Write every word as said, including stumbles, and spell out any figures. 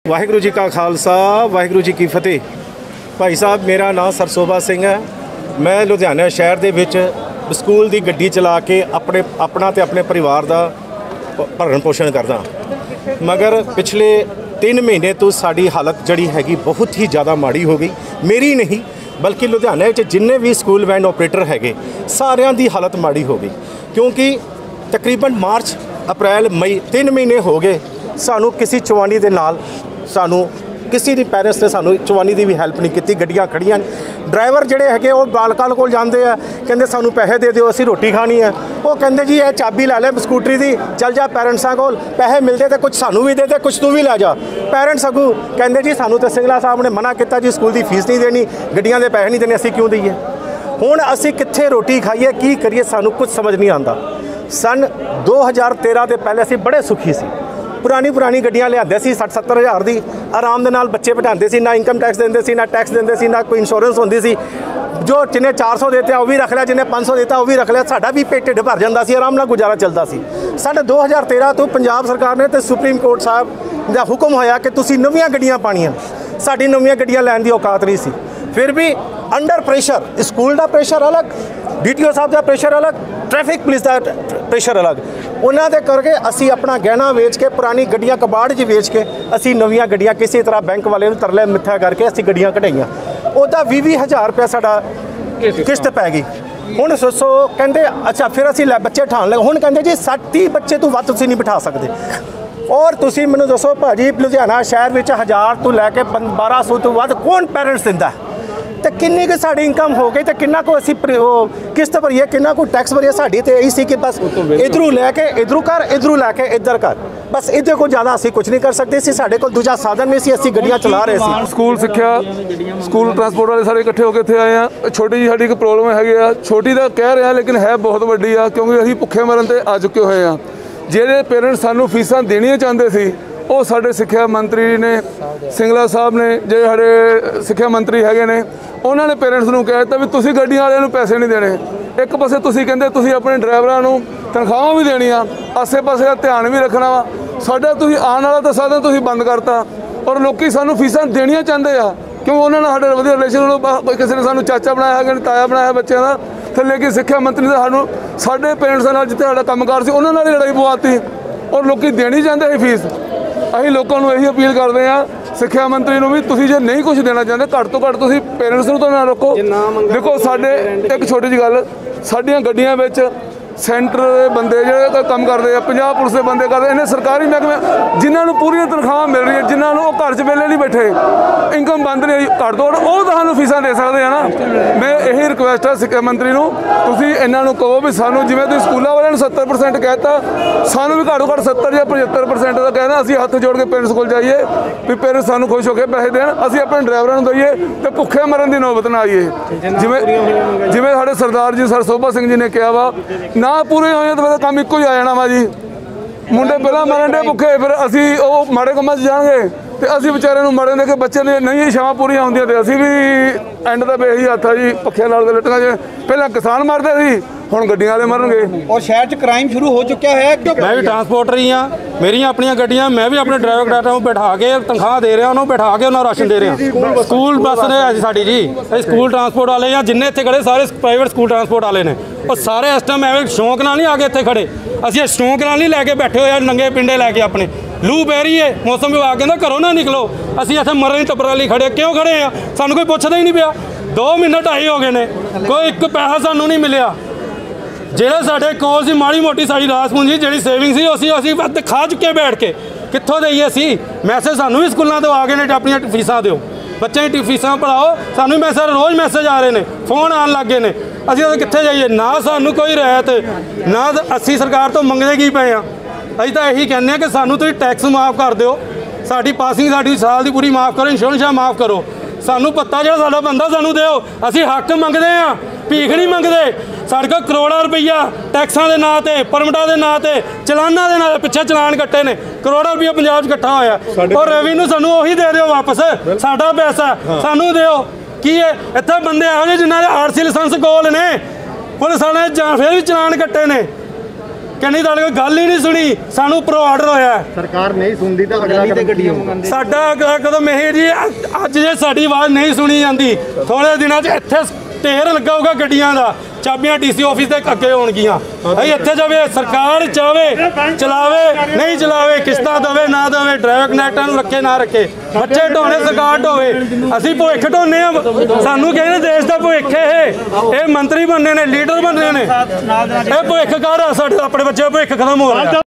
वाहिगुरू जी का खालसा वाहिगुरू जी की फतेह। भाई साहब मेरा नाम सरसोबा सिंह है। मैं लुधियाना शहर दे विच स्कूल की गड्डी चला के अपने अपना ते अपने परिवार का भरण पोषण करदा, मगर पिछले तीन महीने तो साड़ी हालत जड़ी हैगी बहुत ही ज़्यादा माड़ी हो गई। मेरी नहीं बल्कि लुधियाना जिन्ने भी स्कूल वैन ऑपरेटर हैगे सारिਆਂ ਦੀ हालत माड़ी हो गई, क्योंकि तकरीबन मार्च अप्रैल मई तीन महीने हो गए सानू किसी चवानी दे नाल सानू किसी भी पेरेंट्स ने सानू चवानी की भी हैल्प नहीं की। गड्डियां खड़ियां ड्राइवर जोड़े है वो बालकाल को जाते हैं, कहते सानू पैसे दे दो असी रोटी खानी है। वो कहते जी यह चाबी लै ले स्कूटरी की, चल जा पेरेंट्सा को पैसे मिलते तो कुछ सानू भी दे दे कुछ तू भी लै जा। पेरेंट्स अगू कहते जी सानू तो सिंगला साहब ने मना किया जी स्कूल की फीस नहीं देनी, गड्डियां के पैसे नहीं देने, असी क्यों दईए। हुण असी कित्थे रोटी खाइए की करिए सानू कुछ समझ नहीं आता। सन दो हज़ार तेरह के पहले असी बड़े सुखी सी, पुरानी पुरानी गड्डियां लियाते सी सठ सत्तर हज़ार की, आराम दे नाल बच्चे बिठाते सी, ना इनकम टैक्स देंदे सी, ना टैक्स देंदे सी, ना कोई इंश्योरेंस होंदी सी। जो जिन्हें चार सौ देते वो भी रख लिया, जिन्हें पाँच सौ देता वो भी रख लिया, साडा भी पेट ढिड भर जाता सी, आराम नाल गुजारा चलता सी। साढ़े दो हज़ार तेरह तो पंजाब सरकार ने तो सुप्रीम कोर्ट साहब का हुक्म होया कि तुसीं नवीं गड्डियां पाणियां, साडी नवीं गड्डियां लैण दी औकात नहीं सी। फिर भी अंडर प्रेशर, स्कूल का प्रेशर अलग, डी टी ओ साहब का प्रेशर अलग, ट्रैफिक पुलिस का प्रेशर अलग, उन्होंने करके असी अपना गहना वेच के पुरानी गड्डियां कबाड़ च वेच के असी नवीं गड्डियां किसी तरह बैंक वाले तरले मिथ्या करके असी गड्डियां कढ़ाइयां। उहदा भी भी हज़ार रुपया साडा किश्त पै गई। हुण सोचो कहते अच्छा फिर असी लै बच्चे ठाण लगे, हुण कहते जी सठ तीह बच्चे तो वध तुसीं नहीं बिठा सकते। और तुसीं मैनूं दसो भाजी लुधियाना शहर विच हज़ार तो लैके बारह सौ तो वध कौन पेरेंट्स दिंदा है? तो किन्नी की साड़ी इनकम हो गई तो किन्ना को असी किस्त भरीए, किन्ना को टैक्स भरीए। साड़ी तो यही सी कि बस इधरों लैके इधरों कर, इधरों लैके इधर कर, बस इहदे को ज़्यादा असी कुछ नहीं कर सकते सी। साढ़े को दूजा साधन नहीं सी, असी गड्डियां चला रहे सी। स्कूल सिक्ख्या स्कूल ट्रांसपोर्ट वाले सारे इकट्ठे होकर इत्थे आए हैं। छोटी जी साडी एक प्रॉब्लम हैगी आ, छोटी तो कह रहे हैं लेकिन है बहुत वड्डी आ, क्योंकि असीं भुखे मरन ते आ चुके हुए हैं। ਜਿਹੜੇ पेरेंट्स सानू फीसां देनियां चाहते सी ਉਹ ਸਾਡੇ ਸਿੱਖਿਆ ਮੰਤਰੀ ਨੇ ਸਿੰਗਲਾ ਸਾਹਿਬ ਨੇ, ਜਿਹੜੇ ਸਾਡੇ ਸਿੱਖਿਆ ਮੰਤਰੀ ਹੈਗੇ ਨੇ, ਉਹਨਾਂ ਨੇ ਪੇਰੈਂਟਸ ਨੂੰ ਕਹਿ ਦਿੱਤਾ ਵੀ ਤੁਸੀਂ ਗੱਡੀਆਂ ਵਾਲਿਆਂ ਨੂੰ ਪੈਸੇ ਨਹੀਂ ਦੇਣੇ। ਇੱਕ ਪਾਸੇ ਤੁਸੀਂ ਕਹਿੰਦੇ ਤੁਸੀਂ ਆਪਣੇ ਡਰਾਈਵਰਾਂ ਨੂੰ ਤਨਖਾਹਾਂ ਵੀ ਦੇਣੀਆਂ, ਆਸੇ ਪਾਸੇ ਦਾ ਧਿਆਨ ਵੀ ਰੱਖਣਾ ਵਾ। ਸਾਡਾ ਤੁਸੀਂ ਆਉਣ ਵਾਲਾ ਤਾਂ ਸਾਧਨ ਤੁਸੀਂ ਬੰਦ ਕਰਤਾ, ਔਰ ਲੋਕੀ ਸਾਨੂੰ ਫੀਸਾਂ ਦੇਣੀਆਂ ਚਾਹੁੰਦੇ ਆ ਕਿਉਂਕਿ ਉਹਨਾਂ ਨਾਲ ਸਾਡੇ ਵਧੀਆ ਰਿਲੇਸ਼ਨ, ਕਿਸੇ ਨੇ ਸਾਨੂੰ ਚਾਚਾ ਬਣਾਇਆ ਹੈਗਾ, ਤਾਇਆ ਬਣਾਇਆ ਬੱਚਿਆਂ ਦਾ ਥੱਲੇ ਕਿ ਸਿੱਖਿਆ ਮੰਤਰੀ ਦਾ ਸਾਨੂੰ ਸਾਡੇ ਪੇਰੈਂਟਸਾਂ ਨਾਲ ਜਿੱਥੇ ਸਾਡਾ ਕੰਮਕਾਰ ਸੀ ਉਹਨਾਂ ਨਾਲ ਹੀ ਲੜਾਈ ਪਵਾਤੀ, ਔਰ ਲੋਕੀ ਦੇਣੀ ਚਾਹੁੰਦੇ ਸੀ ਫੀਸ। ਅਸੀਂ ਲੋਕਾਂ ਨੂੰ ਇਹੀ ਅਪੀਲ ਕਰਦੇ ਹਾਂ ਸਿੱਖਿਆ ਮੰਤਰੀ ਨੂੰ ਵੀ ਤੁਸੀਂ ਜੇ ਨਹੀਂ ਕੁਝ ਦੇਣਾ ਚਾਹੁੰਦੇ ਘੱਟ ਤੋਂ ਘੱਟ ਤੁਸੀਂ ਪੇਰੈਂਟਸ ਨੂੰ ਤਾਂ ਨਾ ਰੋਕੋ। ਦੇਖੋ ਸਾਡੇ ਇੱਕ ਛੋਟੀ ਜਿਹੀ ਗੱਲ, ਸਾਡੀਆਂ ਗੱਡੀਆਂ ਵਿੱਚ ਸੈਂਟਰ ਦੇ ਬੰਦੇ ਜਿਹੜੇ ਕੰਮ ਕਰਦੇ ਆ, ਪੰਜਾਬ ਪੁਲਿਸ ਦੇ ਬੰਦੇ ਕਰਦੇ, ਇਹਨੇ ਸਰਕਾਰੀ ਮਹਿਕਮੇ ਜਿਨ੍ਹਾਂ ਨੂੰ ਪੂਰੀਆਂ ਤਨਖਾਹਾਂ ਮਿਲ ਰਹੀਆਂ, ਜਿਨ੍ਹਾਂ ਨੂੰ ਉਹ ਘਰ 'ਚ ਵੇਲੇ ਨਹੀਂ ਬੈਠੇ, ਇਨਕਮ ਬੰਦ ਨਹੀਂ ਘੱਟ ਤੋਂ ਘੱਟ ਉਹ ਤੁਹਾਨੂੰ ਫੀਸਾਂ ਦੇ ਸਕਦੇ ਆ ਨਾ। ਮੈਂ ਇਹੀ ਰਿਕੁਐਸਟ ਆ ਸਿੱਖਿਆ ਮੰਤਰੀ ਨੂੰ, ਤੁਸੀਂ ਇਹਨਾਂ ਨੂੰ ਕਹੋ ਵੀ ਸਾਨੂੰ ਜਿਵੇਂ ਤੁਸੀਂ ਸਕੂਲਾਂ ਵਾਲਿਆਂ ਨੂੰ ਸੱਤਰ ਪਰਸੈਂਟ ਕਹਿਤਾ, ਸਾਨੂੰ ਵੀ ਘੱਟ ਤੋਂ ਘੱਟ ਸੱਤਰ ਜਾਂ ਪਝੱਤਰ ਪਰਸੈਂਟ ਦਾ ਕਹਿਣਾ। ਅਸੀਂ ਹੱਥ ਜੋੜ ਕੇ ਪੇਰੈਂਟਸ ਕੋਲ ਜਾਈਏ ਵੀ ਪੇਰੈਂਟਸ ਸਾਨੂੰ ਖੁਸ਼ ਹੋ ਕੇ ਪੈਸੇ ਦੇਣ, ਅਸੀਂ ਆਪਣੇ ਡਰਾਈਵਰਾਂ ਨੂੰ ਦਈਏ ਤੇ ਭੁੱਖੇ ਮਰਨ ਦੀ ਨੌਬਤ ਨਾ ਆਈਏ। ਜਿਵੇਂ ਜਿਵੇਂ ਸਾਡੇ ਸਰਦਾਰ ਜੀ ਸਰ ਸੋਭਾ ਸਿੰਘ ਜੀ ਨੇ ਕਿਹਾ ਵਾ, ਨਾ ਪੂਰੇ ਹੋਏ ਤਾਂ ਫਿਰ ਕੰਮ ਇੱਕੋ ਹੀ ਆ ਜਾਣਾ ਵਾ ਜੀ। ਮੁੰਡੇ ਪਹਿਲਾਂ ਮਰਨ ਦੇ ਭੁੱਖੇ, ਫਿਰ ਅਸੀਂ ਉਹ ਮਾੜੇ ਕੰਮਾਂ 'ਚ ਜਾਣਗੇ ਤੇ ਅਸੀਂ ਵਿਚਾਰਿਆਂ ਨੂੰ ਮਰਨ ਦੇ ਕੇ ਬੱਚੇ ਨੇ ਨਹੀਂ ਛਾਵਾਂ ਪੂਰੀਆਂ ਹੁੰਦੀਆਂ ਤੇ ਅਸੀਂ ਵੀ ਐਂਡ ਦਾ ਬੇਹੀ ਹੱਥ ਆ ਜੀ ਪੱਖਿਆਂ ਨਾਲ ਦੇ ਲਟਕਾਂ 'ਚ। ਪਹਿਲਾਂ ਕਿਸਾਨ ਮਰਦੇ ਸੀ, ਹੁਣ ਗੱਡੀਆਂ ਵਾਲੇ ਮਰਨਗੇ। और शहर च क्राइम शुरू हो चुका है। मैं भी ट्रांसपोर्टर ही हाँ, मेरिया अपन गड्डियां, मैं भी अपने ड्राइवर डाटा बैठा के तनख्वाह दे रहा, उन्होंने बैठा के उन्होंने राशन दे रहे हैं। स्कूल बस ने साड़ी जी स्कूल ट्रांसपोर्ट वाले या जिन्हें इतने खड़े सारे प्राइवेट स्कूल ट्रांसपोर्ट वाले ने, और सारे इस टाइम एवं शौक नाल नहीं आके इतने खड़े, असं शौक नाल नहीं लैके बैठे हुए नंगे पिंडे लैके अपने। लू पै रही है, मौसम विभाग कहता घरों ना निकलो, असीं इत्थे मरन टप्परां लई खड़े, क्यों खड़े हैं? सानूं कोई पुछदा ही नहीं पिया। दो महीने ढाई हो गए ने, कोई एक पैसा सानूं नहीं मिलिया। ਜਿਹੜੇ ਸਾਡੇ ਕੋਲ ਸੀ ਮਾੜੀ ਮੋਟੀ ਸਾਡੀ ਰਾਸ ਪੂੰਜੀ ਜਿਹੜੀ ਸੇਵਿੰਗ ਸੀ ਅਸੀਂ ਅਸੀਂ ਵੱਧ ਖਾ ਚੁੱਕੇ ਬੈਠ ਕੇ, ਕਿੱਥੋਂ ਦੇਈਏ ਅਸੀਂ? ਮੈਸੇਜ ਸਾਨੂੰ ਵੀ ਸਕੂਲਾਂ ਤੋਂ ਆ ਗਏ ਨੇ ਆਪਣੀਆਂ ਫੀਸਾਂ ਦਿਓ, ਬੱਚਿਆਂ ਦੀ ਫੀਸਾਂ ਭਰਾਓ। ਸਾਨੂੰ ਮੈਸੇਜ ਰੋਜ਼ ਮੈਸੇਜ ਆ ਰਹੇ ਨੇ, ਫੋਨ ਆਉਣ ਲੱਗ ਗਏ ਨੇ, ਅਸੀਂ ਤਾਂ ਕਿੱਥੇ ਜਾਈਏ? ਨਾ ਸਾਨੂੰ ਕੋਈ ਰਿਆਇਤ, ਨਾ ਅਸੀਂ ਸਰਕਾਰ ਤੋਂ ਮੰਗਦੇ ਕੀ ਪਏ ਆ। ਅਸੀਂ ਤਾਂ ਇਹੀ ਕਹਿੰਦੇ ਹਾਂ ਕਿ ਸਾਨੂੰ ਤੁਸੀਂ ਟੈਕਸ ਮਾਫ ਕਰ ਦਿਓ, ਸਾਡੀ ਪਾਸਿੰਗ ਸਾਡੀ ਸਾਲ ਦੀ ਪੂਰੀ ਮਾਫ ਕਰੋ, ਇੰਸ਼ੋਰੈਂਸ ਮਾਫ ਕਰੋ, ਸਾਨੂੰ ਪੱਤਾ ਜਿਹੜਾ ਸਾਡਾ ਬੰਦਾ ਸਾਨੂੰ ਦਿਓ। ਅਸੀਂ ਹੱਕ ਮੰਗਦੇ ਹਾਂ, ਭੀਖ ਨਹੀਂ ਮੰਗਦੇ। ਸਾਡੇ ਕੋਲ ਕਰੋੜਾਂ ਰੁਪਈਆ ਟੈਕਸਾਂ ਦੇ ਨਾਂ 'ਤੇ, ਪਰਮਿਟਾਂ ਦੇ ਨਾਂ 'ਤੇ, ਚਲਾਨਾਂ ਦੇ ਨਾਂ 'ਤੇ ਪਿੱਛੇ ਚਲਾਨ ਕੱਟੇ ਨੇ, ਕਰੋੜਾਂ ਰੁਪਈਆ ਪੰਜਾਬ 'ਚ ਇਕੱਠਾ ਹੋਇਆ। ਔਰ ਰੈਵਨਿਊ ਸਾਨੂੰ ਉਹੀ ਦੇ ਦਿਓ ਵਾਪਸ, ਸਾਡਾ ਪੈਸਾ ਸਾਨੂੰ ਦਿਓ। ਕੀ ਹੈ ਇੱਥੇ ਬੰਦੇ ਇਹੋ ਜਿਹੇ ਜਿਨ੍ਹਾਂ ਦੇ ਆਰ ਸੀ ਲਾਇਸੈਂਸ ਕੋਲ ਨੇ, ਪੁਲਿਸ ਵਾਲਿਆਂ ਨੇ ਜਾਂ ਫਿਰ ਵੀ ਚਲਾਨ ਕੱਟੇ ਨੇ। ਕਹਿੰਦੀ ਤੁਹਾਡੇ ਕੋਲ ਗੱਲ ਹੀ ਨਹੀਂ ਸੁਣੀ, ਸਾਨੂੰ ਉੱਪਰੋਂ ਆਰਡਰ ਹੋਇਆ। ਸਰਕਾਰ ਨਹੀਂ ਸੁਣਦੀ ਤਾਂ ਅਗਲਾ ਕਦਮ ਗੱਡੀਆਂ ਮੰਗਾਉਂਦੇ। ਸਾਡਾ ਅਗਲਾ ਕਦਮ ਇਹ ਜੀ, ਅੱਜ ਜੇ ਸਾਡੀ ਆਵਾਜ਼ ਨਹੀਂ ਸੁਣੀ ਜਾਂਦੀ, ਥੋੜੇ ਦਿਨਾਂ 'ਚ ਇੱਥੇ ਢੇਰ ਲੱਗਾ ਹੋਊਗਾ ਗੱਡੀਆਂ ਦਾ, ਚਾਬੀਆਂ ਡੀਸੀ ਆਫਿਸ ਦੇ ਅੱਗੇ ਹੋਣਗੀਆਂ। ਅਸੀਂ ਇੱਥੇ ਜਾਵੇ, ਸਰਕਾਰ ਚਾਵੇ ਚਲਾਵੇ, ਨਹੀਂ ਚਲਾਵੇ, ਕਿਸ਼ਤਾਂ ਦੇਵੇ ਨਾ ਦੇਵੇ, ਡਰਾਈਵਰ ਕਨੈਕਟਰਾਂ ਨੂੰ ਰੱਖੇ ਨਾ ਰੱਖੇ, ਬੱਚੇ ਢੋਣੇ ਸਰਕਾਰ ਢੋਵੇ। ਅਸੀਂ ਭਵਿੱਖ ਢੋਨੇ ਆ, ਸਾਨੂੰ ਕਹਿੰਦੇ ਦੇਸ਼ ਦਾ ਭਵਿੱਖ ਇਹ ਇਹ ਮੰਤਰੀ ਬਣਨੇ ਨੇ, ਲੀਡਰ ਬਣਨੇ ਨੇ, ਇਹ ਭਵਿੱਖ ਕਰ ਆ ਸਾਡੇ, ਆਪਣੇ ਬੱਚੇ ਦਾ ਭਵਿੱਖ ਖਤਮ ਹੋ ਰਿਹਾ।